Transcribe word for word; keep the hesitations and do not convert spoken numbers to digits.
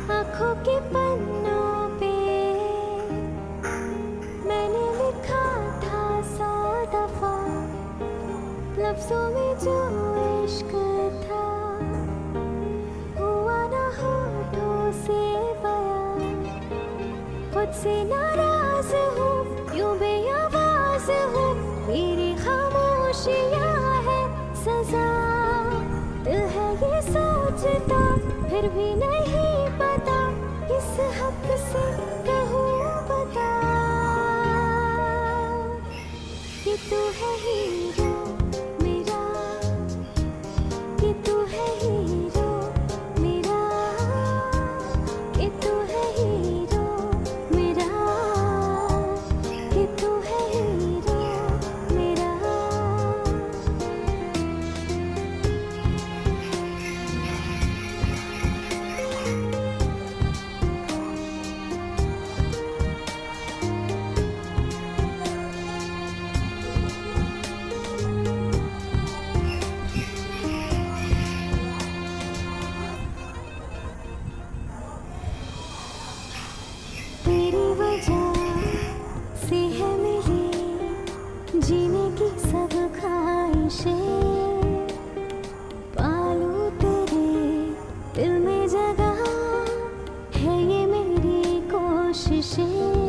आँखों के पन्नों पे मैंने लिखा था सौ दफा, लफ्जों में जो इश्क था हुआ ना होठों से बयां। खुद से नाराज हूँ, यूं बेआवाज हूँ, मेरी खामोशियाँ है सजा। दिल है ये सोचता फिर भी नहीं पता, किस हक से कहूँ बता कि तू है हीरो मेरा, कि तू है हीरो मेरा, कि तू है हीरो मेरा, कि तू है हीरो मेरा। तेरी वजह से है मेरी जीने की सब ख्वाहिशें, पालूं तेरे दिल में जगह है ये मेरी कोशिशें।